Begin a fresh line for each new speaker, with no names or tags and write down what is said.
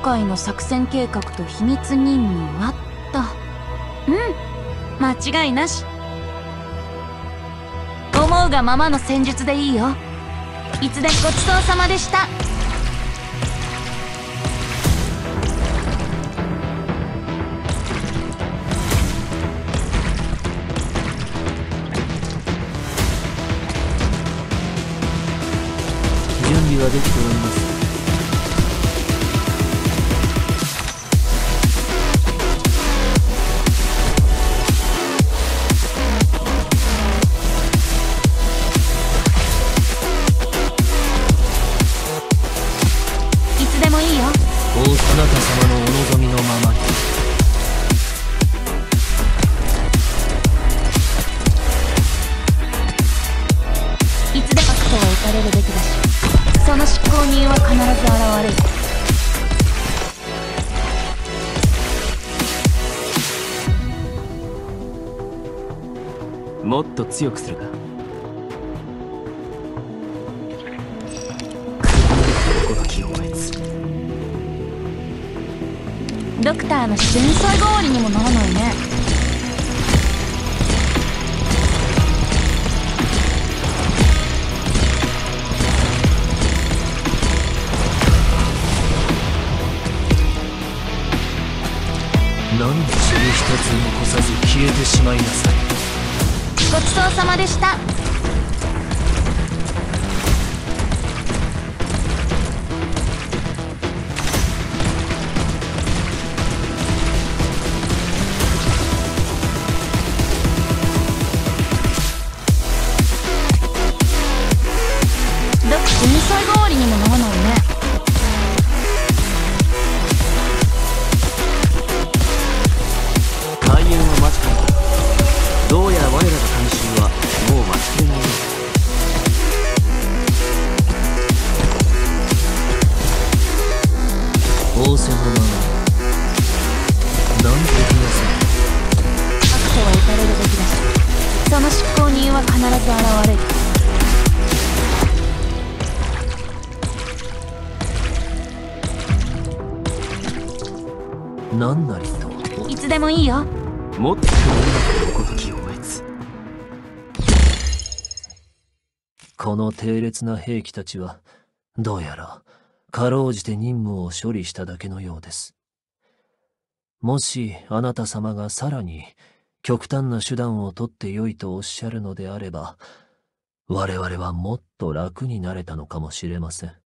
回の作戦計画と秘密任務はと。間違いなし。思うがままの戦術でいいよ。いつでごちそうさまでした。
準備はできております。あなた様のお望みのままに。
いつでも悪とは打たれるべきだし、その執行人は必ず
現れる。もっと強くするか。
ドクターの天才代わりにもならないね。
何で血一つ残さず消えてしまいなさい。
ごちそうさまでした。天才代わりにもならないね。
開演は間近だ。どうやら我らの監修はもう待ちきれないようだ。仰せのまま何できなさい。
悪とは打たれるべきだし、その執行人は必ず現れる。
何なりと。
いつでもいいよ。
もっとおこときを得つ。この低劣な兵器たちはどうやらかろうじて任務を処理しただけのようです。もしあなた様がさらに極端な手段を取ってよいとおっしゃるのであれば、我々はもっと楽になれたのかもしれません。